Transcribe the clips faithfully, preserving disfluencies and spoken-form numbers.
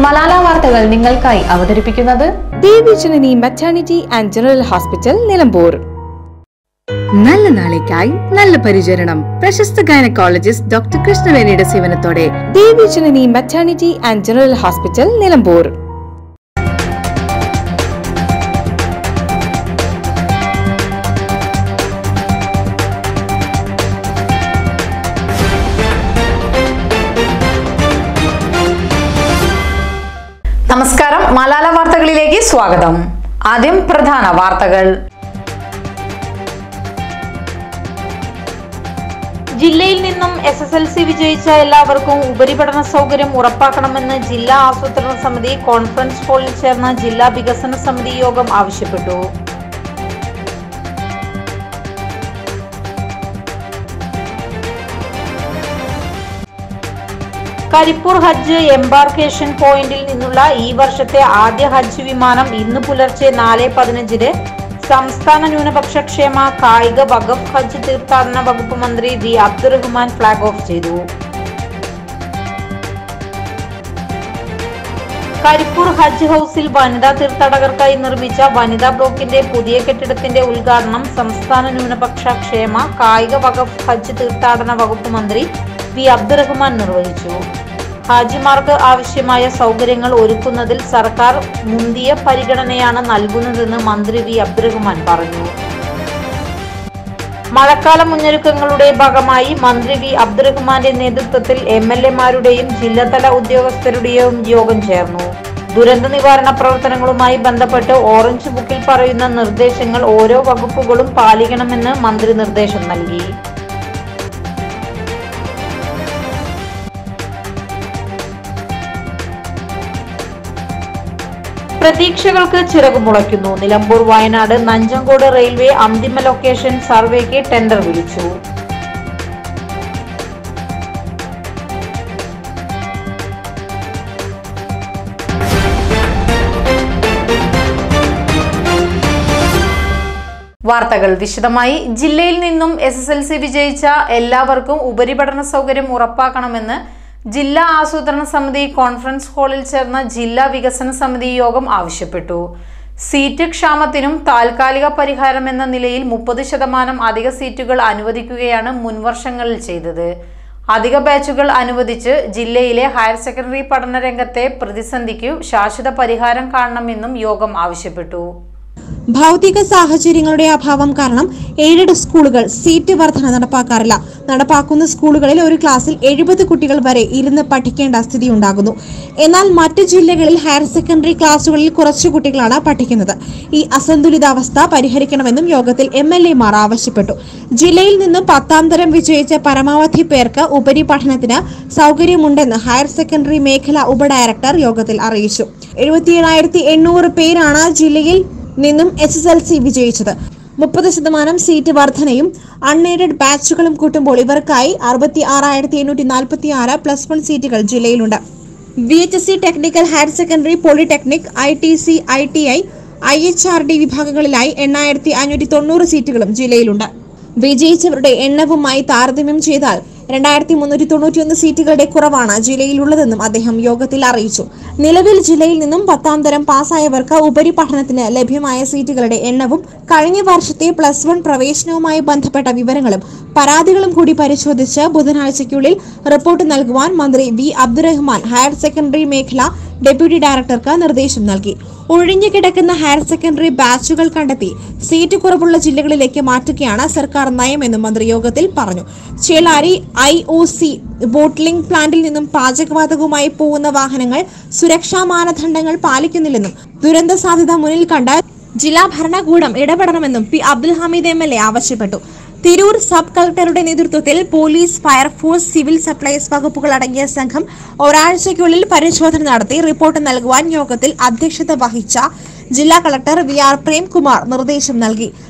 മലാല വാർത്തകൾ നിങ്ങൾക്കായി അവതരിപ്പിക്കുന്നത് Devi Janani maternity and general hospital Nilambur. നല്ല നാളേക്കായി നല്ല പരിചരണം. പ്രശസ്ത ഗൈനക്കോളജിസ്റ്റ് ഡോക്ടർ കൃഷ്ണവേണിയുടെ സേവനത്തോടെ Devi Janani maternity and general hospital Nilambur. നമസ്കാരം, മലാല വാർത്തകളിലേക്ക് സ്വാഗതം. ആദ്യം പ്രധാന വാർത്തകൾ. ജില്ലയിൽ നിന്നും എസ് എസ് എൽ സി വിജയിച്ച എല്ലാവർക്കും ഉപരിപഠന സൗകര്യം ഉറപ്പാക്കണമെന്ന് ജില്ലാ ആസൂത്രണ സമിതി കോൺഫറൻസ് ഹാളിൽ ചേർന്ന ജില്ലാ വികസന സമിതി യോഗം ആവശ്യപ്പെട്ടു. കരിപ്പൂർ ഹജ്ജ് എംബാർക്കേഷൻ പോയിന്റിൽ നിന്നുള്ള ഈ വർഷത്തെ ആദ്യ ഹജ്ജ് വിമാനം ഇന്ന് പുലർച്ചെ നാല് പതിനഞ്ചിന് സംസ്ഥാന ന്യൂനപക്ഷ ക്ഷേമ കായിക വഖഫ് ഹജ്ജ് തീർത്ഥാടന വകുപ്പ് മന്ത്രി വി അബ്ദുറഹ്മാൻ ഫ്ളാഗ് ഓഫ് ചെയ്തു. കരിപ്പൂർ ഹജ്ജ് ഹൌസിൽ വനിതാ തീർത്ഥാടകർക്കായി നിർമ്മിച്ച വനിതാ ബ്ലോക്കിന്റെ പുതിയ കെട്ടിടത്തിന്റെ ഉദ്ഘാടനം സംസ്ഥാന ന്യൂനപക്ഷ ക്ഷേമ കായിക വഖഫ് ഹജ്ജ് തീർത്ഥാടന വകുപ്പ് മന്ത്രി വി അബ്ദുറഹ്മാൻ നിർവഹിച്ചു. ഹാജിമാർക്ക് ആവശ്യമായ സൗകര്യങ്ങൾ ഒരുക്കുന്നതിൽ സർക്കാർ മുന്തിയ പരിഗണനയാണ് നൽകുന്നതെന്ന് മന്ത്രി വി അബ്ദുറഹ്മാൻ പറഞ്ഞു. മഴക്കാല മുന്നൊരുക്കങ്ങളുടെ ഭാഗമായി മന്ത്രി വി അബ്ദുറഹ്മാന്റെ നേതൃത്വത്തിൽ എം എൽ എമാരുടെയും ജില്ലാതല ഉദ്യോഗസ്ഥരുടെയും യോഗം ചേർന്നു. ദുരന്ത നിവാരണ പ്രവർത്തനങ്ങളുമായി ബന്ധപ്പെട്ട് ഓറഞ്ച് ബുക്കിൽ പറയുന്ന നിർദ്ദേശങ്ങൾ ഓരോ വകുപ്പുകളും പാലിക്കണമെന്ന് മന്ത്രി നിർദ്ദേശം നൽകി. പ്രതീക്ഷകൾക്ക് ചിറകുമുളയ്ക്കുന്നു. നിലമ്പൂർ വയനാട് നഞ്ചങ്കോട് റെയിൽവേ അന്തിമ ലൊക്കേഷൻ സർവേക്ക് ടെൻഡർ വിളിച്ചു. വാർത്തകൾ വിശദമായി. ജില്ലയിൽ നിന്നും എസ് എസ് എൽ സി വിജയിച്ച എല്ലാവർക്കും ഉപരിപഠന സൗകര്യം ഉറപ്പാക്കണമെന്ന് ജില്ലാ ആസൂത്രണ സമിതി കോൺഫറൻസ് ഹാളിൽ ചേർന്ന ജില്ലാ വികസന സമിതി യോഗം ആവശ്യപ്പെട്ടു. സീറ്റ് ക്ഷാമത്തിനും താൽക്കാലിക പരിഹാരമെന്ന നിലയിൽ മുപ്പത് ശതമാനം അധിക സീറ്റുകൾ അനുവദിക്കുകയാണ് മുൻവർഷങ്ങളിൽ ചെയ്തത്. അധിക ബാച്ചുകൾ അനുവദിച്ച് ജില്ലയിലെ ഹയർ സെക്കൻഡറി പഠനരംഗത്തെ പ്രതിസന്ധിക്കു ശാശ്വത പരിഹാരം കാണണമെന്നും യോഗം ആവശ്യപ്പെട്ടു. ഭൗതിക സാഹചര്യങ്ങളുടെ അഭാവം കാരണം എയ്ഡഡ് സ്കൂളുകൾ സീറ്റ് വർധന നടപ്പാക്കാറില്ല. നടപ്പാക്കുന്ന സ്കൂളുകളിൽ ഒരു ക്ലാസ്സിൽ എഴുപത് കുട്ടികൾ വരെ ഇരുന്ന് പഠിക്കേണ്ട സ്ഥിതി ഉണ്ടാകുന്നു. എന്നാൽ മറ്റ് ജില്ലകളിൽ ഹയർ സെക്കൻഡറി ക്ലാസുകളിൽ കുറച്ചു കുട്ടികളാണ് പഠിക്കുന്നത്. ഈ അസന്തുലിതാവസ്ഥ പരിഹരിക്കണമെന്നും യോഗത്തിൽ എം എൽ എമാർ ആവശ്യപ്പെട്ടു. ജില്ലയിൽ നിന്നും പത്താം തരം വിജയിച്ച പരമാവധി പേർക്ക് ഉപരിപഠനത്തിന് സൗകര്യമുണ്ടെന്ന് ഹയർ സെക്കൻഡറി മേഖല ഉപഡയറക്ടർ യോഗത്തിൽ അറിയിച്ചു. എഴുപത്തിയേഴായിരത്തി എണ്ണൂറ് പേരാണ് ജില്ലയിൽ നിന്നും എസ് എസ് എൽ സി വിജയിച്ചത്. മുപ്പത് ശതമാനം സീറ്റ് വർധനയും അൺഎയ്ഡഡ് ബാച്ചുകളും കൂട്ടുമ്പോൾ ഇവർക്കായി അറുപത്തി ആറായിരത്തി എണ്ണൂറ്റി നാൽപ്പത്തി ആറ് പ്ലസ് വൺ സീറ്റുകൾ ജില്ലയിലുണ്ട്. V H S C technical higher secondary polytechnic I T C I T I I H R D വിഭാഗങ്ങളിലായി എണ്ണായിരത്തി അഞ്ഞൂറ്റി തൊണ്ണൂറ് സീറ്റുകളും ജില്ലയിലുണ്ട്. വിജയിച്ചവരുടെ എണ്ണവുമായി താരതമ്യം ചെയ്താൽ രണ്ടായിരത്തി മുന്നൂറ്റി തൊണ്ണൂറ്റിയൊന്ന് സീറ്റുകളുടെ കുറവാണ് ജില്ലയിലുള്ളതെന്നും അദ്ദേഹം യോഗത്തിൽ അറിയിച്ചു. നിലവിൽ ജില്ലയിൽ നിന്നും പത്താം തരം പാസ്സായവർക്ക് ഉപരിപഠനത്തിന് ലഭ്യമായ സീറ്റുകളുടെ എണ്ണവും കഴിഞ്ഞ വർഷത്തെ പ്ലസ് വൺ പ്രവേശനവുമായി ബന്ധപ്പെട്ട വിവരങ്ങളും പരാതികളും കൂടി പരിശോധിച്ച് ബുധനാഴ്ചയ്ക്കുള്ളിൽ റിപ്പോർട്ട് നൽകുവാൻ മന്ത്രി വി അബ്ദുറഹ്മാൻ ഹയർ സെക്കൻഡറി മേഖല ഡെപ്യൂട്ടി ഡയറക്ടർക്ക് നിർദ്ദേശം നൽകി. ഒഴിഞ്ഞു കിടക്കുന്ന ഹയർ സെക്കൻഡറി ബാച്ചുകൾ കണ്ടെത്തി സീറ്റ് കുറവുള്ള ജില്ലകളിലേക്ക് മാറ്റുകയാണ് സർക്കാർ നയമെന്നും മന്ത്രി യോഗത്തിൽ പറഞ്ഞു. Chelari I O C bottling പ്ലാന്റിൽ നിന്നും പാചകവാതകവുമായി പോകുന്ന വാഹനങ്ങൾ സുരക്ഷാ മാനദണ്ഡങ്ങൾ പാലിക്കുന്നില്ലെന്നും ദുരന്ത സാധ്യത മുന്നിൽ കണ്ട് ജില്ലാ ഭരണകൂടം ഇടപെടണമെന്നും P Abdul Hameed M L A ആവശ്യപ്പെട്ടു. തിരൂർ സബ് കളക്ടറുടെ നേതൃത്വത്തിൽ പോലീസ്, ഫയർഫോഴ്സ്, സിവിൽ സപ്ലൈസ് വകുപ്പുകൾ അടങ്ങിയ സംഘം ഒരാഴ്ചയ്ക്കുള്ളിൽ പരിശോധന നടത്തി റിപ്പോർട്ട് നൽകുവാൻ യോഗത്തിൽ അധ്യക്ഷത വഹിച്ച ജില്ലാ കളക്ടർ വി ആർ പ്രേംകുമാർ നിർദ്ദേശം നൽകി.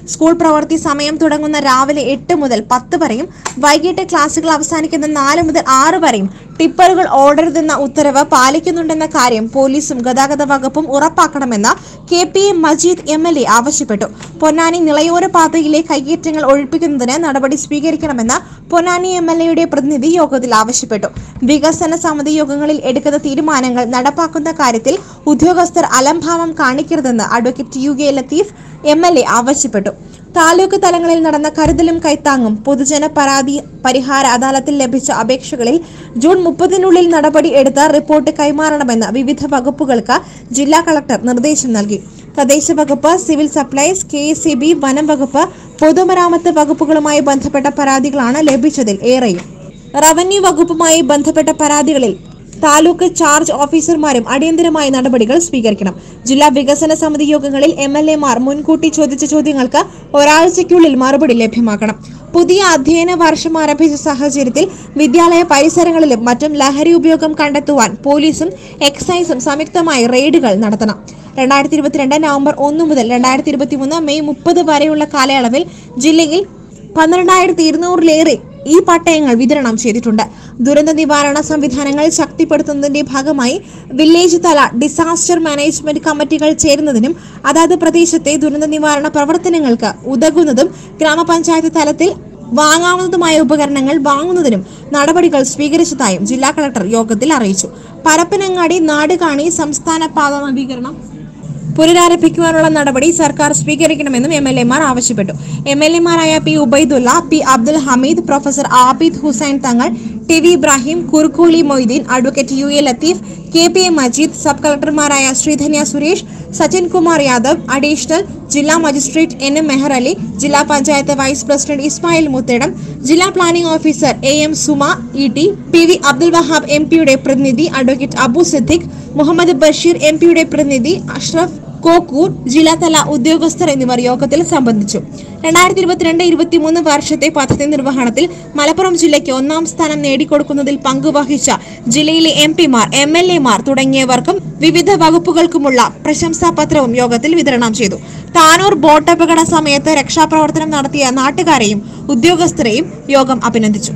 സ്കൂൾ പ്രവൃത്തി സമയം തുടങ്ങുന്ന രാവിലെ എട്ട് മുതൽ പത്ത് വരെയും വൈകിട്ട് ക്ലാസുകൾ അവസാനിക്കുന്ന നാല് മുതൽ ആറ് വരെയും ടിപ്പറുകൾ ഓടരുതെന്ന ഉത്തരവ് പാലിക്കുന്നുണ്ടെന്ന കാര്യം പോലീസും ഗതാഗത വകുപ്പും ഉറപ്പാക്കണമെന്ന് K P A Majeed M L A ആവശ്യപ്പെട്ടു. പൊന്നാനി നിളയോര പാതയിലെ കയ്യേറ്റങ്ങൾ ഒഴിപ്പിക്കുന്നതിന് നടപടി സ്വീകരിക്കണമെന്ന് പൊന്നാനി എം എൽ എയുടെ പ്രതിനിധി യോഗത്തിൽ ആവശ്യപ്പെട്ടു. വികസന സമിതി യോഗങ്ങളിൽ എടുക്കുന്ന തീരുമാനങ്ങൾ നടപ്പാക്കുന്ന കാര്യത്തിൽ ഉദ്യോഗസ്ഥർ അലംഭാവം കാണിക്കരുതെന്ന് advocate U K Latheef M L A ആവശ്യപ്പെട്ടു. താലൂക്ക് തലങ്ങളിൽ നടന്ന കരുതലും കൈത്താങ്ങും പൊതുജന പരാതി പരിഹാര അദാലത്തിൽ ലഭിച്ച അപേക്ഷകളിൽ ജൂൺ മുപ്പതിനുള്ളിൽ നടപടി എടുത്ത് റിപ്പോർട്ട് കൈമാറണമെന്ന് വിവിധ വകുപ്പുകൾക്ക് ജില്ലാ കളക്ടർ നിർദ്ദേശം നൽകി. തദ്ദേശ വകുപ്പ്, civil supplies, K S E B, വനം വകുപ്പ്, പൊതുമരാമത്ത് വകുപ്പുകളുമായി ബന്ധപ്പെട്ട പരാതികളാണ് ലഭിച്ചതിൽ ഏറെയും. റവന്യൂ വകുപ്പുമായി ബന്ധപ്പെട്ട പരാതികളിൽ താലൂക്ക് ചാർജ് ഓഫീസർമാരും അടിയന്തരമായി നടപടികൾ സ്വീകരിക്കണം. ജില്ലാ വികസന സമിതി യോഗങ്ങളിൽ എം എൽ എമാർ മുൻകൂട്ടി ചോദിച്ച ചോദ്യങ്ങൾക്ക് ഒരാഴ്ചയ്ക്കുള്ളിൽ മറുപടി ലഭ്യമാക്കണം. പുതിയ അധ്യയന വർഷം ആരംഭിച്ച സാഹചര്യത്തിൽ വിദ്യാലയ പരിസരങ്ങളിലും മറ്റും ലഹരി ഉപയോഗം കണ്ടെത്തുവാൻ പോലീസും എക്സൈസും സംയുക്തമായി റെയ്ഡുകൾ നടത്തണം. രണ്ടായിരത്തി ഇരുപത്തിരണ്ട് നവംബർ ഒന്ന് മുതൽ രണ്ടായിരത്തി ഇരുപത്തി മൂന്ന് മെയ് മുപ്പത് വരെയുള്ള കാലയളവിൽ ജില്ലയിൽ പന്ത്രണ്ടായിരത്തി ഇരുന്നൂറിലേറെ ഈ പട്ടയങ്ങൾ വിതരണം ചെയ്തിട്ടുണ്ട്. ദുരന്ത നിവാരണ സംവിധാനങ്ങൾ ശക്തിപ്പെടുത്തുന്നതിന്റെ ഭാഗമായി വില്ലേജ് തല ഡിസാസ്റ്റർ മാനേജ്മെന്റ് കമ്മിറ്റികൾ ചേരുന്നതിനും അതാത് പ്രദേശത്തെ ദുരന്ത നിവാരണ പ്രവർത്തനങ്ങൾക്ക് ഉതകുന്നതും ഗ്രാമപഞ്ചായത്ത് തലത്തിൽ വാങ്ങാവുന്നതുമായ ഉപകരണങ്ങൾ വാങ്ങുന്നതിനും നടപടികൾ സ്വീകരിച്ചതായും ജില്ലാ കളക്ടർ യോഗത്തിൽ അറിയിച്ചു. പരപ്പനങ്ങാടി നാടുകാണി സംസ്ഥാന പാത നവീകരണം പുനരാരംഭിക്കുവാനുള്ള നടപടി സർക്കാർ സ്വീകരിക്കണമെന്നും എം എൽ എമാർ ആവശ്യപ്പെട്ടു. എം എൽ എമാരായ P Ubaidulla, P Abdul Hameed, professor Abid Hussain Thangal, T V Ibrahim, Kurukkoli Moideen, advocate U A Latheef, K P A Majeed, sub കളക്ടർമാരായ ശ്രീധന്യ സുരേഷ്, സച്ചിൻ കുമാർ യാദവ്, അഡീഷണൽ ജില്ലാ magistrate N M Meher Ali, ജില്ലാ പഞ്ചായത്ത് വൈസ് പ്രസിഡന്റ് ഇസ്മായിൽ മുത്തേടം, ജില്ലാ planning officer A M Suma E T, P V Abdul Wahab M പിയുടെ പ്രതിനിധി advocate Abu Siddique, Muhammed Basheer M പിയുടെ പ്രതിനിധി അഷ്റഫ് കോക്കൂർ, ജില്ലാതല ഉദ്യോഗസ്ഥർ എന്നിവർ യോഗത്തിൽ സംബന്ധിച്ചു. രണ്ടായിരത്തി ഇരുപത്തിരണ്ട് ഇരുപത്തിമൂന്ന് വർഷത്തെ പദ്ധതി നിർവഹണത്തിൽ മലപ്പുറം ജില്ലയ്ക്ക് ഒന്നാം സ്ഥാനം നേടിക്കൊടുക്കുന്നതിൽ പങ്കുവഹിച്ച ജില്ലയിലെ എം പിമാർ, എം എൽ എമാർ തുടങ്ങിയവർക്കും വിവിധ വകുപ്പുകൾക്കുമുള്ള പ്രശംസാപത്രവും യോഗത്തിൽ വിതരണം ചെയ്തു. താനൂർ ബോട്ടപകട സമയത്ത് രക്ഷാപ്രവർത്തനം നടത്തിയ നാട്ടുകാരെയും ഉദ്യോഗസ്ഥരെയും യോഗം അഭിനന്ദിച്ചു.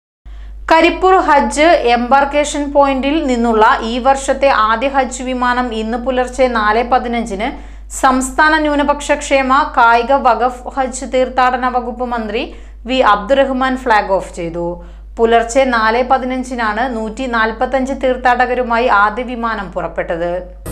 കരിപ്പൂർ ഹജ്ജ് എംബാർക്കേഷൻ പോയിന്റിൽ നിന്നുള്ള ഈ വർഷത്തെ ആദ്യ ഹജ്ജ് വിമാനം ഇന്ന് പുലർച്ചെ നാല് പതിനഞ്ചിന് സംസ്ഥാന ന്യൂനപക്ഷ ക്ഷേമ കായിക വഖഫ് ഹജ്ജ് തീർത്ഥാടന വകുപ്പ് മന്ത്രി വി അബ്ദുറഹ്മാൻ ഫ്ളാഗ് ഓഫ് ചെയ്തു. പുലർച്ചെ നാല് പതിനഞ്ചിനാണ് നൂറ്റി നാൽപ്പത്തഞ്ച് തീർത്ഥാടകരുമായി ആദ്യ വിമാനം പുറപ്പെട്ടത്.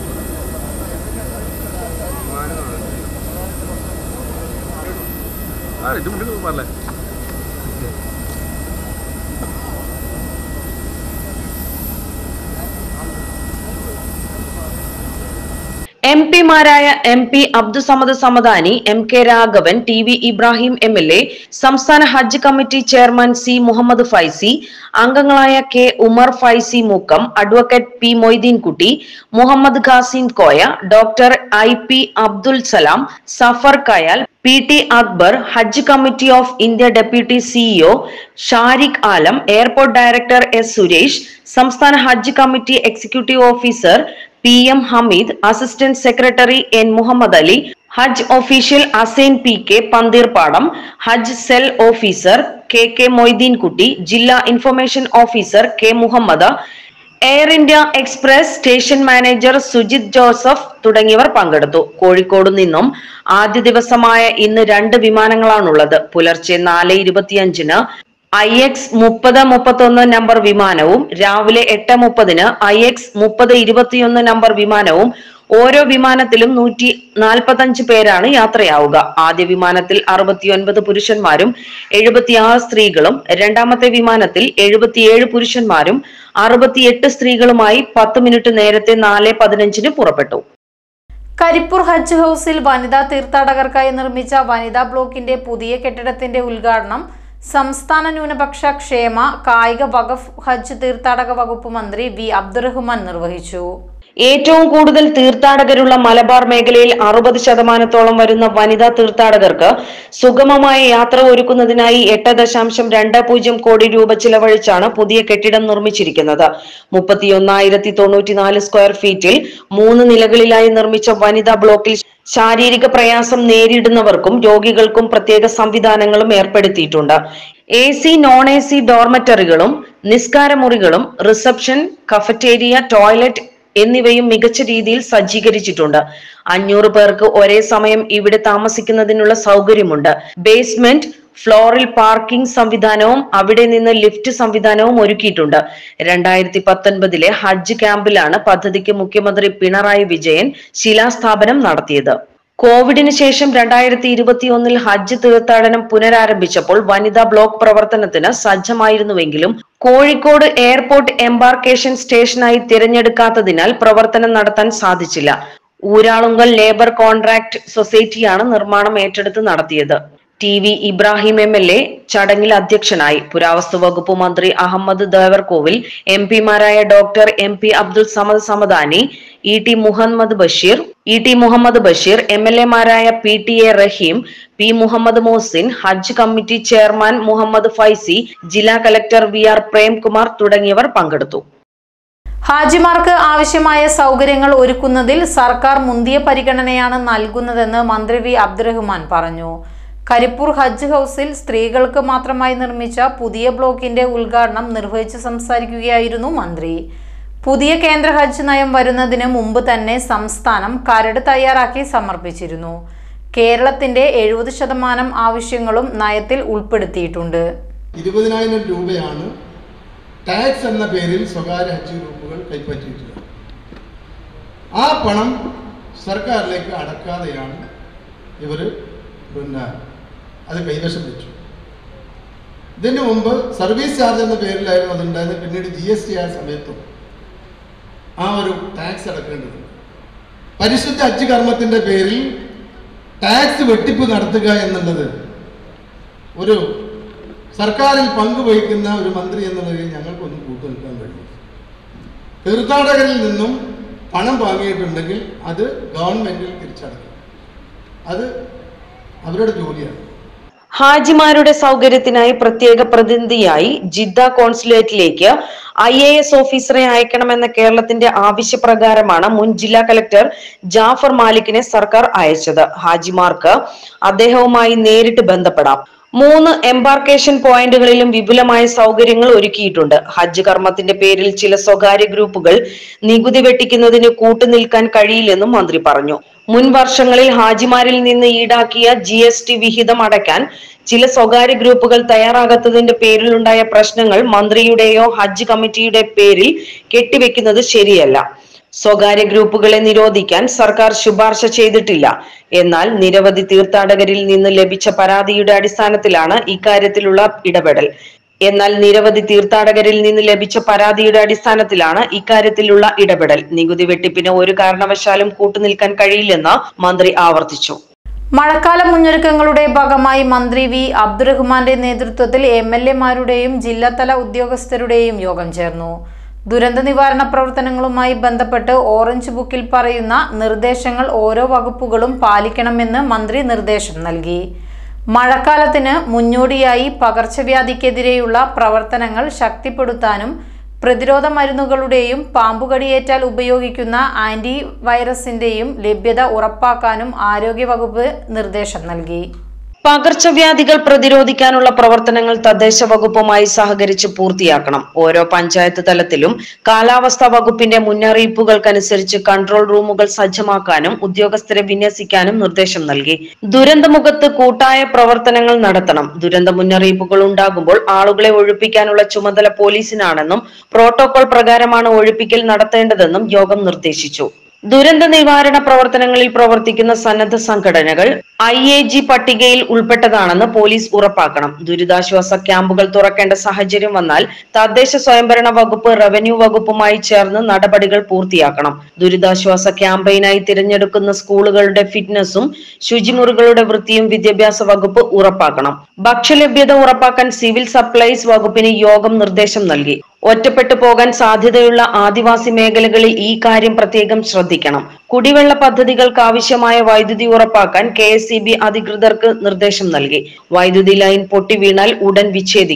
എം പിമാരായ M P Abdussamad Samadani, M K Raghavan, T V Ibrahim M L A, സംസ്ഥാന Hajj committee chairman C Muhammed Faizi, അംഗങ്ങളായ K Umar Faizi Mukkam, advocate P Moideenkutty, Muhammed Kasim Koya, doctor I P Abdul Salam, Safar Kayal, P T Akbar, Hajj committee of India deputy CEO Shariq Alam, airport director S Suresh, സംസ്ഥാന Hajj committee executive officer P M Hameed, assistant secretary N Muhammad Ali, Hajj official Assain P K Pantheerpadam, Hajj cell officer K K Moideenkutty, ജില്ലാ information officer K Muhammed, air India express station manager Sujith Joseph തുടങ്ങിയവർ പങ്കെടുത്തു. കോഴിക്കോട് നിന്നും ആദ്യ ദിവസമായ ഇന്ന് രണ്ട് വിമാനങ്ങളാണുള്ളത്. പുലർച്ചെ നാല് ഇരുപത്തിയഞ്ചിന് ഐ എക്സ് മുപ്പത് മുപ്പത്തൊന്ന് നമ്പർ വിമാനവും രാവിലെ എട്ട് മുപ്പതിന് ഐ എക്സ് മുപ്പത് ഇരുപത്തിയൊന്ന് നമ്പർ വിമാനവും. ഓരോ വിമാനത്തിലും നൂറ്റി നാൽപ്പത്തഞ്ച് പേരാണ് യാത്രയാവുക. ആദ്യ വിമാനത്തിൽ അറുപത്തിയൊൻപത് പുരുഷന്മാരും എഴുപത്തിയാറ് സ്ത്രീകളും, രണ്ടാമത്തെ വിമാനത്തിൽ എഴുപത്തിയേഴ് പുരുഷന്മാരും അറുപത്തിയെട്ട് സ്ത്രീകളുമായി പത്ത് മിനിറ്റ് നേരത്തെ നാല് പതിനഞ്ചിന് പുറപ്പെട്ടു. കരിപ്പൂർ ഹജ്ജ് ഹൌസിൽ വനിതാ തീർത്ഥാടകർക്കായി നിർമ്മിച്ച വനിതാ ബ്ലോക്കിന്റെ പുതിയ കെട്ടിടത്തിന്റെ ഉദ്ഘാടനം സംസ്ഥാന ന്യൂനപക്ഷ ക്ഷേമ കായിക വഖഫ് ഹജ്ജ് തീർത്ഥാടക വകുപ്പ് മന്ത്രി വി അബ്ദുറഹ്മാൻ നിർവഹിച്ചു. ഏറ്റവും കൂടുതൽ തീർത്ഥാടകരുള്ള മലബാർ മേഖലയിൽ അറുപത് ശതമാനത്തോളം വരുന്ന വനിതാ തീർത്ഥാടകർക്ക് സുഗമമായ യാത്ര ഒരുക്കുന്നതിനായി എട്ട് ദശാംശം രണ്ട് പൂജ്യം കോടി രൂപ ചിലവഴിച്ചാണ് പുതിയ കെട്ടിടം നിർമ്മിച്ചിരിക്കുന്നത്. മുപ്പത്തിയൊന്നായിരത്തി തൊണ്ണൂറ്റിനാല് സ്ക്വയർ ഫീറ്റിൽ മൂന്ന് നിലകളിലായി നിർമ്മിച്ച വനിതാ ബ്ലോക്കിൽ ശാരീരിക പ്രയാസം നേരിടുന്നവർക്കും രോഗികൾക്കും പ്രത്യേക സംവിധാനങ്ങളും ഏർപ്പെടുത്തിയിട്ടുണ്ട്. A C non A C ഡോർമെറ്ററികളും നിസ്കാരമുറികളും റിസപ്ഷൻ, കഫറ്റേരിയ, ടോയ്ലറ്റ് എന്നിവയും മികച്ച രീതിയിൽ സജ്ജീകരിച്ചിട്ടുണ്ട്. അഞ്ഞൂറ് പേർക്ക് ഒരേ സമയം ഇവിടെ താമസിക്കുന്നതിനുള്ള സൗകര്യമുണ്ട്. ബേസ്മെന്റ് ഫ്ലോറിൽ പാർക്കിംഗ് സംവിധാനവും അവിടെ നിന്ന് ലിഫ്റ്റ് സംവിധാനവും ഒരുക്കിയിട്ടുണ്ട്. രണ്ടായിരത്തി പത്തൊൻപതിലെ ഹജ്ജ് ക്യാമ്പിലാണ് പദ്ധതിക്ക് മുഖ്യമന്ത്രി പിണറായി വിജയൻ ശിലാസ്ഥാപനം നടത്തിയത്. കോവിഡിന് ശേഷം രണ്ടായിരത്തി ഇരുപത്തി ഒന്നിൽ ഹജ്ജ് തീർത്ഥാടനം പുനരാരംഭിച്ചപ്പോൾ വനിതാ ബ്ലോക്ക് പ്രവർത്തനത്തിന് സജ്ജമായിരുന്നുവെങ്കിലും കോഴിക്കോട് എയർപോർട്ട് എംബാർക്കേഷൻ സ്റ്റേഷനായി തിരഞ്ഞെടുക്കാത്തതിനാൽ പ്രവർത്തനം നടത്താൻ സാധിച്ചില്ല. ഊരാളുങ്കൽ ലേബർ കോൺട്രാക്ട് സൊസൈറ്റിയാണ് നിർമ്മാണം ഏറ്റെടുത്ത് നടത്തിയത്. T V Ibrahim M L A ചടങ്ങിൽ അധ്യക്ഷനായി. പുരാവസ്തു വകുപ്പ് മന്ത്രി അഹമ്മദ് ദേവർകോവിൽ, എം പിമാരായ doctor M P Abdul Samad Samadani, E T Muhammed Basheer E T Muhammed Basheer M L എമാരായ P T A Rahim, P Muhammed Mohsin, Hajj committee chairman Muhammed Faizi, ജില്ലാ കലക്ടർ വി ആർ പ്രേംകുമാർ തുടങ്ങിയവർ പങ്കെടുത്തു. ഹാജിമാർക്ക് ആവശ്യമായ സൗകര്യങ്ങൾ ഒരുക്കുന്നതിൽ സർക്കാർ മുന്തിയ പരിഗണനയാണ് നൽകുന്നതെന്ന് മന്ത്രി വി അബ്ദുറഹ്മാൻ പറഞ്ഞു. കരിപ്പൂർ ഹജ്ജ് ഹൌസിൽ സ്ത്രീകൾക്ക് മാത്രമായി നിർമ്മിച്ച പുതിയ ബ്ലോക്കിന്റെ ഉദ്ഘാടനം നിർവഹിച്ച് സംസാരിക്കുകയായിരുന്നു മന്ത്രി. പുതിയ കേന്ദ്ര ഹജ്ജ് നയം വരുന്നതിന് മുമ്പ് തന്നെ സംസ്ഥാനം കരട് തയ്യാറാക്കി സമർപ്പിച്ചിരുന്നു. കേരളത്തിന്റെ എഴുപത് ശതമാനം ആവശ്യങ്ങളും നയത്തിൽ ഉൾപ്പെടുത്തിയിട്ടുണ്ട്. ഇരുപതിനായിരം രൂപയാണ് ടാക്സ് എന്ന പേരിൽ സ്വകാര്യ ഹജ്ജ് ഗ്രൂപ്പുകൾ കൈപ്പറ്റിയിട്ടുള്ളത്. ആ പണം സർക്കാരിലേക്ക് അടക്കാതെയാണ് ഇവർ പിന്നെ അത് കൈവശം വെച്ചു. ഇതിനു മുമ്പ് സർവീസ് ചാർജ് എന്ന പേരിലായിരുന്നു അതുണ്ടായത്. പിന്നീട് ജി എസ് ടി ആയ സമയത്തും ആ ഒരു ടാക്സ് അടക്കേണ്ടതുണ്ട്. പരിശുദ്ധ ഹജ്ജ് കർമ്മത്തിന്റെ പേരിൽ ടാക്സ് വെട്ടിപ്പ് നടത്തുക എന്നുള്ളത് ഒരു സർക്കാരിൽ പങ്കുവഹിക്കുന്ന ഒരു മന്ത്രി എന്നുള്ളതിൽ ഞങ്ങൾക്കൊന്നും കൂട്ടുനിൽക്കാൻ കഴിയും. തീർത്ഥാടകരിൽ നിന്നും പണം വാങ്ങിയിട്ടുണ്ടെങ്കിൽ അത് ഗവൺമെന്റിൽ തിരിച്ചടക്കും. അത് അവരുടെ ജോലിയാണ്. ഹാജിമാരുടെ സൗകര്യത്തിനായി പ്രത്യേക പ്രതിനിധിയായി ജിദ്ദ കോൺസുലേറ്റിലേക്ക് ഐ എ എസ് ഓഫീസറെ അയക്കണമെന്ന കേരളത്തിന്റെ ആവശ്യപ്രകാരമാണ് മുൻ ജില്ലാ കലക്ടർ ജാഫർ മാലിക്കിനെ സർക്കാർ അയച്ചത്. ഹാജിമാർക്ക് അദ്ദേഹവുമായി നേരിട്ട് ബന്ധപ്പെടാം. മൂന്ന് എംബാർക്കേഷൻ പോയിന്റുകളിലും വിപുലമായ സൗകര്യങ്ങൾ ഒരുക്കിയിട്ടുണ്ട്. ഹജ്ജ് കർമ്മത്തിന്റെ പേരിൽ ചില സ്വകാര്യ ഗ്രൂപ്പുകൾ നികുതി വെട്ടിക്കുന്നതിന് കൂട്ടുനിൽക്കാൻ കഴിയില്ലെന്നും മന്ത്രി പറഞ്ഞു. മുൻ വർഷങ്ങളിൽ ഹാജിമാരിൽ നിന്ന് ഈടാക്കിയ ജി എസ് ടി വിഹിതം അടയ്ക്കാൻ ചില സ്വകാര്യ ഗ്രൂപ്പുകൾ തയ്യാറാകാത്തതിന്റെ പേരിലുണ്ടായ പ്രശ്നങ്ങൾ മന്ത്രിയുടെയോ ഹജ്ജ് കമ്മിറ്റിയുടെ പേരിൽ കെട്ടിവെക്കുന്നത് ശരിയല്ല. സ്വകാര്യ ഗ്രൂപ്പുകളെ നിരോധിക്കാൻ സർക്കാർ ശുപാർശ ചെയ്തിട്ടില്ല. എന്നാൽ നിരവധി തീർത്ഥാടകരിൽ നിന്ന് ലഭിച്ച പരാതിയുടെ അടിസ്ഥാനത്തിലാണ് ഇക്കാര്യത്തിലുള്ള ഇടപെടൽ എന്നാൽ നിരവധി തീർത്ഥാടകരിൽ നിന്ന് ലഭിച്ച പരാതിയുടെ അടിസ്ഥാനത്തിലാണ് ഇക്കാര്യത്തിലുള്ള ഇടപെടൽ. നികുതി വെട്ടിപ്പിന് ഒരു കാരണവശാലും കൂട്ടുനിൽക്കാൻ കഴിയില്ലെന്ന് മന്ത്രി ആവർത്തിച്ചു. മഴക്കാല മുന്നൊരുക്കങ്ങളുടെ ഭാഗമായി മന്ത്രി വി അബ്ദുറഹ്മാന്റെ നേതൃത്വത്തിൽ എം എൽ എമാരുടെയും ജില്ലാതല ഉദ്യോഗസ്ഥരുടെയും യോഗം ചേർന്നു. ദുരന്ത നിവാരണ പ്രവർത്തനങ്ങളുമായി ബന്ധപ്പെട്ട് ഓറഞ്ച് ബുക്കിൽ പറയുന്ന നിർദ്ദേശങ്ങൾ ഓരോ വകുപ്പുകളും പാലിക്കണമെന്ന് മന്ത്രി നിർദ്ദേശം നൽകി. മഴക്കാലത്തിന് മുന്നോടിയായി പകർച്ചവ്യാധിക്കെതിരെയുള്ള പ്രവർത്തനങ്ങൾ ശക്തിപ്പെടുത്താനും പ്രതിരോധ മരുന്നുകളുടെയും പാമ്പുകടിയേറ്റാൽ ഉപയോഗിക്കുന്ന ആന്റി വൈറസിന്റെയും ലഭ്യത ഉറപ്പാക്കാനും ആരോഗ്യവകുപ്പ് നിർദ്ദേശം നൽകി. പകർച്ചവ്യാധികൾ പ്രതിരോധിക്കാനുള്ള പ്രവർത്തനങ്ങൾ തദ്ദേശ വകുപ്പുമായി സഹകരിച്ച് പൂർത്തിയാക്കണം. ഓരോ പഞ്ചായത്ത് തലത്തിലും കാലാവസ്ഥാ വകുപ്പിന്റെ മുന്നറിയിപ്പുകൾക്കനുസരിച്ച് കൺട്രോൾ റൂമുകൾ സജ്ജമാക്കാനും ഉദ്യോഗസ്ഥരെ വിന്യസിക്കാനും നിർദ്ദേശം നൽകി. ദുരന്തമുഖത്ത് കൂട്ടായ പ്രവർത്തനങ്ങൾ നടത്തണം. ദുരന്ത മുന്നറിയിപ്പുകൾ ഉണ്ടാകുമ്പോൾ ആളുകളെ ഒഴിപ്പിക്കാനുള്ള ചുമതല പോലീസിനാണെന്നും പ്രോട്ടോകോൾ പ്രകാരമാണ് ഒഴിപ്പിക്കൽ നടത്തേണ്ടതെന്നും യോഗം നിർദ്ദേശിച്ചു. ദുരന്ത നിവാരണ പ്രവർത്തനങ്ങളിൽ പ്രവർത്തിക്കുന്ന സന്നദ്ധ സംഘടനകൾ ഐ എ ജി പട്ടികയിൽ ഉൾപ്പെട്ടതാണെന്ന് പോലീസ് ഉറപ്പാക്കണം. ദുരിതാശ്വാസ ക്യാമ്പുകൾ തുറക്കേണ്ട സാഹചര്യം വന്നാൽ തദ്ദേശ സ്വയംഭരണ വകുപ്പ് റവന്യൂ വകുപ്പുമായി ചേർന്ന് നടപടികൾ പൂർത്തിയാക്കണം. ദുരിതാശ്വാസ ക്യാമ്പയിനായി തിരഞ്ഞെടുക്കുന്ന സ്കൂളുകളുടെ ഫിറ്റ്നസും ശുചിമുറികളുടെ വൃത്തിയും വിദ്യാഭ്യാസ വകുപ്പ് ഉറപ്പാക്കണം. ഭക്ഷ്യലഭ്യത ഉറപ്പാക്കാൻ സിവിൽ സപ്ലൈസ് വകുപ്പിന് യോഗം നിർദ്ദേശം നൽകി. ഒറ്റപ്പെട്ടു പോകാൻ സാധ്യതയുള്ള ആദിവാസി മേഖലകളിൽ ഈ കാര്യം പ്രത്യേകം ശ്രദ്ധിക്കണം. കുടിവെള്ള പദ്ധതികൾക്ക് ആവശ്യമായ വൈദ്യുതി ഉറപ്പാക്കാൻ കെ എസ് ഇ ബി അധികൃതർക്ക് നിർദ്ദേശം നൽകി. വൈദ്യുതി ലൈൻ പൊട്ടി വീണാൽ ഉടൻ വിച്ഛേദിക്കണം.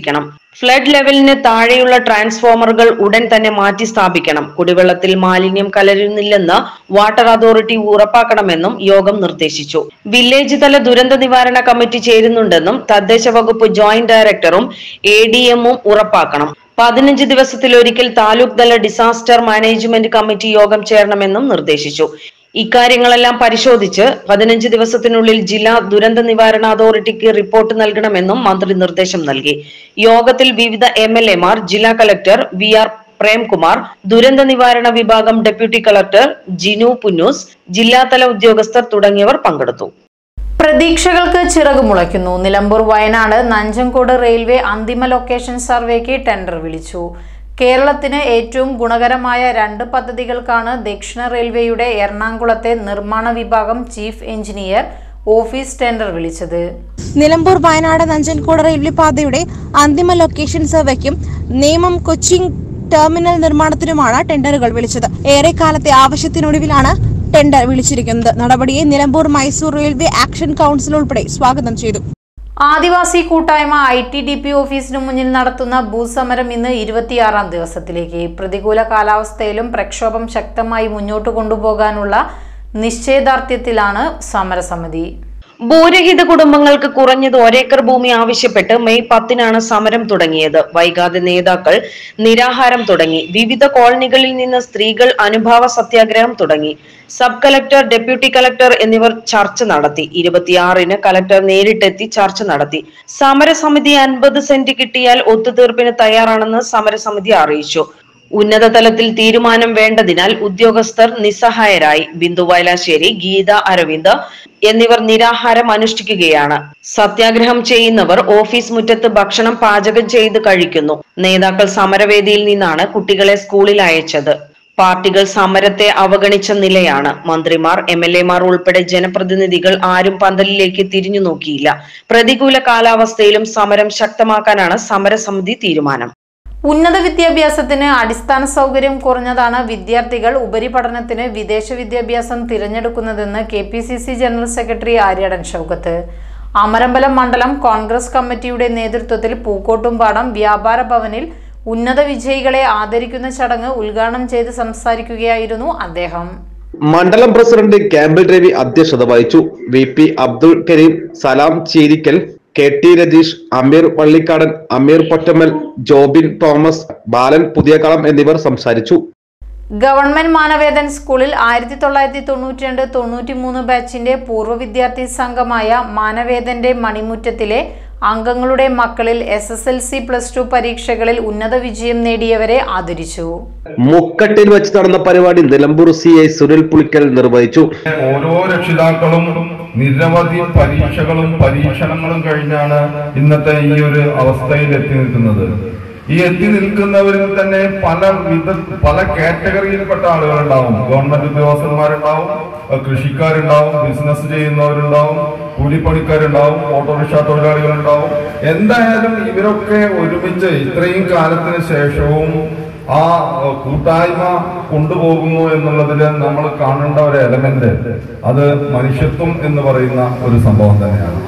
ഫ്ലഡ് ലെവലിന് താഴെയുള്ള ട്രാൻസ്ഫോമറുകൾ ഉടൻ തന്നെ മാറ്റി സ്ഥാപിക്കണം. കുടിവെള്ളത്തിൽ മാലിന്യം കലരുന്നില്ലെന്ന് വാട്ടർ അതോറിറ്റി ഉറപ്പാക്കണമെന്നും യോഗം നിർദ്ദേശിച്ചു. വില്ലേജ് തല ദുരന്ത നിവാരണ കമ്മിറ്റി ചേരുന്നുണ്ടെന്നും തദ്ദേശ വകുപ്പ് ജോയിന്റ് ഡയറക്ടറും എ ഡി എമ്മും ഉറപ്പാക്കണം. പതിനഞ്ച് ദിവസത്തിലൊരിക്കൽ താലൂക്ക് തല ഡിസാസ്റ്റർ മാനേജ്മെന്റ് കമ്മിറ്റി യോഗം ചേരണമെന്നും നിർദ്ദേശിച്ചു. ഇക്കാര്യങ്ങളെല്ലാം പരിശോധിച്ച് പതിനഞ്ച് ദിവസത്തിനുള്ളിൽ ജില്ലാ ദുരന്ത നിവാരണ അതോറിറ്റിക്ക് റിപ്പോർട്ട് നൽകണമെന്നും മന്ത്രി നിർദ്ദേശം നൽകി. യോഗത്തിൽ വിവിധ എം എൽ എമാർ, ജില്ലാ കളക്ടർ വി ആർ പ്രേംകുമാർ, ദുരന്ത നിവാരണ വിഭാഗം ഡെപ്യൂട്ടി കളക്ടർ ജിനു പുന്നൂസ്, ജില്ലാതല ഉദ്യോഗസ്ഥർ തുടങ്ങിയവർ പങ്കെടുത്തു. പ്രതീക്ഷകൾക്ക് ചിറകുമുളയ്ക്കുന്നു. നിലമ്പൂർ വയനാട് നഞ്ചങ്കോട് റെയിൽവേ അന്തിമ ലൊക്കേഷൻ സർവേക്ക് ടെൻഡർ വിളിച്ചു. കേരളത്തിന് ഏറ്റവും ഗുണകരമായ രണ്ട് പദ്ധതികൾക്കാണ് ദക്ഷിണ റെയിൽവേയുടെ എറണാകുളത്തെ നിർമ്മാണ വിഭാഗം ചീഫ് എഞ്ചിനീയർ ഓഫീസ് ടെൻഡർ വിളിച്ചത്. നിലമ്പൂർ വയനാട് നഞ്ചൻകോട് റെയിൽവേ പാതയുടെ അന്തിമ ലൊക്കേഷൻ സർവേക്കും നേമം കൊച്ചിൻ ടെർമിനൽ നിർമ്മാണത്തിനുമാണ് ടെൻഡറുകൾ വിളിച്ചത്. ഏറെക്കാലത്തെ ആവശ്യത്തിനൊടുവിലാണ് ടെൻഡർ വിളിച്ചിരിക്കുന്നത്. നടപടിയെ Nilambur Mysore railway action council ഉൾപ്പെടെ സ്വാഗതം ചെയ്തു. ആദിവാസി കൂട്ടായ്മ ഐ ടി ഡി പി ഓഫീസിനു മുന്നിൽ നടത്തുന്ന ഭൂസമരം ഇന്ന് ഇരുപത്തിയാറാം ദിവസത്തിലേക്ക്. പ്രതികൂല കാലാവസ്ഥയിലും പ്രക്ഷോഭം ശക്തമായി മുന്നോട്ട് കൊണ്ടുപോകാനുള്ള നിശ്ചയദാർഢ്യത്തിലാണ് സമരസമിതി. ഭൂരഹിത കുടുംബങ്ങൾക്ക് കുറഞ്ഞത് ഒരേക്കർ ഭൂമി ആവശ്യപ്പെട്ട് മെയ് പത്തിനാണ് സമരം തുടങ്ങിയത്. വൈകാതെ നേതാക്കൾ നിരാഹാരം തുടങ്ങി. വിവിധ കോളനികളിൽ നിന്ന് സ്ത്രീകൾ അനുഭാവ സത്യാഗ്രഹം തുടങ്ങി. സബ് കളക്ടർ, ഡെപ്യൂട്ടി കളക്ടർ എന്നിവർ ചർച്ച നടത്തി. ഇരുപത്തിയാറിന് കളക്ടർ നേരിട്ടെത്തി ചർച്ച നടത്തി. സമരസമിതി അൻപത് സെന്റ് കിട്ടിയാൽ ഒത്തുതീർപ്പിന് തയ്യാറാണെന്ന് സമരസമിതി അറിയിച്ചു. ഉന്നത തലത്തിൽ തീരുമാനം വേണ്ടതിനാൽ ഉദ്യോഗസ്ഥർ നിസ്സഹായരായി. ബിന്ദു വയലാശ്ശേരി, ഗീത അരവിന്ദ് എന്നിവർ നിരാഹാരം അനുഷ്ഠിക്കുകയാണ്. സത്യാഗ്രഹം ചെയ്യുന്നവർ ഓഫീസ് മുറ്റത്ത് ഭക്ഷണം പാചകം ചെയ്ത് കഴിക്കുന്നു. നേതാക്കൾ സമരവേദിയിൽ നിന്നാണ് കുട്ടികളെ സ്കൂളിൽ അയച്ചത്. പാർട്ടികൾ സമരത്തെ അവഗണിച്ച നിലയാണ്. മന്ത്രിമാർ, എം എൽ എമാർ ഉൾപ്പെടെ ജനപ്രതിനിധികൾ ആരും പന്തലിലേക്ക് തിരിഞ്ഞു നോക്കിയില്ല. പ്രതികൂല കാലാവസ്ഥയിലും സമരം ശക്തമാക്കാനാണ് സമരസമിതി തീരുമാനം. ഉന്നത വിദ്യാഭ്യാസത്തിന് അടിസ്ഥാന സൗകര്യം കുറഞ്ഞതാണ് വിദ്യാർത്ഥികൾ ഉപരിപഠനത്തിന് വിദേശ വിദ്യാഭ്യാസം തിരഞ്ഞെടുക്കുന്നതെന്ന് K P C C general secretary Aryadan Shoukath. Amarambalam മണ്ഡലം കോൺഗ്രസ് കമ്മിറ്റിയുടെ നേതൃത്വത്തിൽ പൂക്കോട്ടുംപാടം വ്യാപാര ഭവനിൽ ഉന്നത വിജയികളെ ആദരിക്കുന്ന ചടങ്ങ് ഉദ്ഘാടനം ചെയ്ത് സംസാരിക്കുകയായിരുന്നു അദ്ദേഹം. മണ്ഡലം പ്രസിഡന്റ് ക്യാമ്പിൽ രവി അധ്യക്ഷത വഹിച്ചു. V P Abdul Kareem, Salam Cheerickal, K T Rajeesh, Ameer Vallikkadan, Ameer Pottammal, Jobin Thomas, Balan Puthiyakalam എന്നിവർ സംസാരിച്ചു. ഗവൺമെന്റ് മാനവേദൻ സ്കൂളിൽ ആയിരത്തി തൊള്ളായിരത്തി തൊണ്ണൂറ്റി രണ്ട് തൊണ്ണൂറ്റി മൂന്ന് ബാച്ചിന്റെ പൂർവ്വ വിദ്യാർത്ഥി സംഘമായ മാനവേദന്റെ മണിമുറ്റത്തിലെ അംഗങ്ങളുടെ മക്കളിൽ S S L C plus two പരീക്ഷകളിൽ ഉന്നത വിജയം നേടിയവരെ ആദരിച്ചു. മുക്കട്ടിൽ വെച്ച് നടന്ന പരിപാടി നിലമ്പൂർ സി ഐ സുനിൽ പുളിക്കൽ നിർവഹിച്ചു. ഓരോ രക്ഷിതാക്കളും നിരവധി പരീക്ഷകളും പരീക്ഷണങ്ങളും കഴിഞ്ഞാണ് ഇന്നത്തെ ഈ ഒരു അവസ്ഥയിൽ എത്തി നിൽക്കുന്നത്. ഈ എത്തി നിൽക്കുന്നവരിൽ തന്നെ പല വിധ പല കാറ്റഗറിയിൽപ്പെട്ട ആളുകളുണ്ടാവും. ഗവൺമെന്റ് ഉദ്യോഗസ്ഥന്മാരുണ്ടാവും, കൃഷിക്കാരുണ്ടാവും, ബിസിനസ് ചെയ്യുന്നവരുണ്ടാവും, കൂലിപ്പണിക്കാരുണ്ടാവും, ഓട്ടോറിക്ഷ തൊഴിലാളികളുണ്ടാവും. എന്തായാലും ഇവരൊക്കെ ഒരുമിച്ച് ഇത്രയും കാലത്തിന് ശേഷവും ആ കൂട്ടായ്മ കൊണ്ടുപോകുന്നു എന്നുള്ളതിൽ നമ്മൾ കാണേണ്ട ഒരു എലമെന്റ് അത് മനുഷ്യത്വം എന്ന് പറയുന്ന ഒരു സംഭവം തന്നെയാണ്.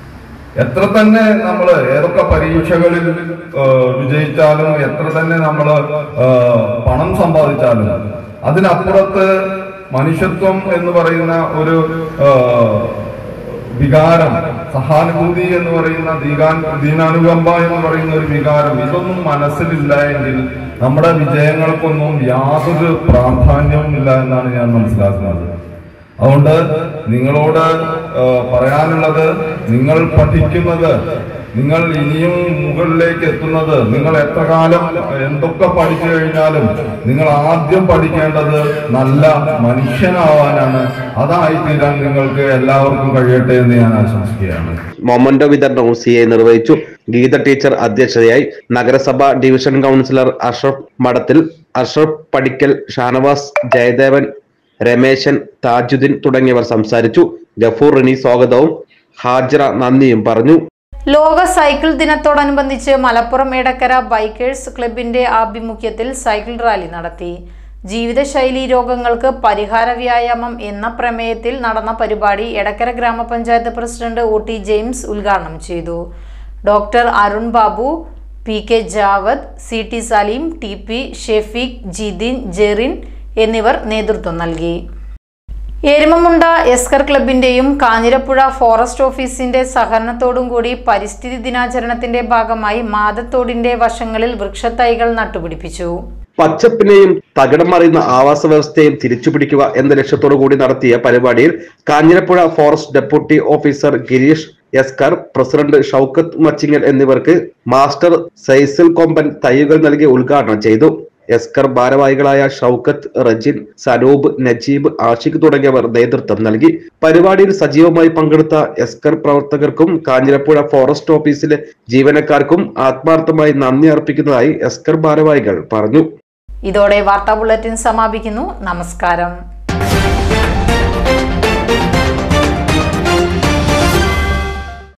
എത്ര തന്നെ നമ്മൾ ഏതൊക്കെ പരീക്ഷകളിൽ വിജയിച്ചാലും എത്ര തന്നെ നമ്മൾ പണം സമ്പാദിച്ചാലും അതിനപ്പുറത്ത് മനുഷ്യത്വം എന്ന് പറയുന്ന ഒരു വികാരം, സഹാനുഭൂതി എന്ന് പറയുന്ന ദീകാൻ ദീനാനുകമ്പ എന്ന് പറയുന്ന ഒരു വികാരം, ഇതൊന്നും മനസ്സിലില്ല എങ്കിൽ നമ്മുടെ വിജയങ്ങൾക്കൊന്നും യാതൊരു പ്രാധാന്യവും ഇല്ല എന്നാണ് ഞാൻ മനസ്സിലാക്കുന്നത്. അതുകൊണ്ട് നിങ്ങളോട് പറയാനുള്ളത്, നിങ്ങൾ പഠിക്കുന്നത്, നിങ്ങൾ ഇനിയും മുകളിലേക്ക് എത്തുന്നത്, നിങ്ങൾ എത്ര കാലം എന്തൊക്കെ പഠിച്ചു കഴിഞ്ഞാലും നിങ്ങൾ ആദ്യം പഠിക്കേണ്ടത് നല്ല മനുഷ്യനാവാനാണ്. അതായി തീരാൻ നിങ്ങൾക്ക് എല്ലാവർക്കും കഴിയട്ടെ എന്ന് ഞാൻ ആശംസിക്കുകയാണ്. മൊമന്റോ വിതരണവും സി ഐ നിർവഹിച്ചു. ഗീത ടീച്ചർ അധ്യക്ഷതയായി. നഗരസഭ ഡിവിഷൻ കൗൺസിലർ അഷ്റഫ് മഠത്തിൽ, അഷ്റഫ് പടിക്കൽ, ഷാനവാസ്, ജയദേവൻ, രമേശൻ, താജുദ്ദീൻ തുടങ്ങിയവർ സംസാരിച്ചു. ഗഫൂർ റിനി സ്വാഗതവും ഹാജറ നന്ദിയും പറഞ്ഞു. ലോക സൈക്കിൾ ദിനത്തോടനുബന്ധിച്ച് മലപ്പുറം എടക്കര ബൈക്കേഴ്സ് ക്ലബിന്റെ ആഭിമുഖ്യത്തിൽ സൈക്കിൾ റാലി നടത്തി. ജീവിതശൈലി രോഗങ്ങൾക്ക് പരിഹാര വ്യായാമം എന്ന പ്രമേയത്തിൽ നടന്ന പരിപാടി എടക്കര ഗ്രാമപഞ്ചായത്ത് പ്രസിഡന്റ് ഒ ടി ജെയിംസ് ഉദ്ഘാടനം ചെയ്തു. Doctor Arun Babu, P K Javad, C T Saleem, T P Shefeeq, Jithin, Jerin എന്നിവർ നേതൃത്വം നൽകി. എരുമമുണ്ട എസ്കർ ക്ലബിന്റെയും കാഞ്ഞിരപ്പുഴ ഫോറസ്റ്റ് ഓഫീസിന്റെ സഹകരണത്തോടും കൂടി പരിസ്ഥിതി ദിനാചരണത്തിന്റെ ഭാഗമായി മാതത്തോടിന്റെ വശങ്ങളിൽ വൃക്ഷത്തൈകൾ നട്ടുപിടിപ്പിച്ചു. പച്ചപ്പിനെയും തകിടം മറിയുന്ന ആവാസ വ്യവസ്ഥയെയും തിരിച്ചുപിടിക്കുക എന്ന ലക്ഷ്യത്തോടു കൂടി നടത്തിയ പരിപാടിയിൽ Kanjirappuzha forest deputy officer Girish Eskar, president Shoukath Machingal എന്നിവർക്ക് മാസ്റ്റർ സൈസിൽ കൊമ്പൻ തൈകൾ നൽകി ഉദ്ഘാടനം ചെയ്തു. എസ്കർ ഭാരവാഹികളായ ഷൌക്കത്ത്, റജിൻ, സനൂബ്, നജീബ്, ആഷിഖ് തുടങ്ങിയവർ നേതൃത്വം നൽകി. പരിപാടിയിൽ സജീവമായി പങ്കെടുത്ത എസ്കർ പ്രവർത്തകർക്കും കാഞ്ഞിരപ്പുഴ ഫോറസ്റ്റ് ഓഫീസിലെ ജീവനക്കാർക്കും ആത്മാർത്ഥമായി നന്ദി അർപ്പിക്കുന്നതായി എസ്കർ ഭാരവാഹികൾ പറഞ്ഞു. ഇതോടെ വാർത്താ ബുള്ളറ്റിൻ സമാപിക്കുന്നു. നമസ്കാരം.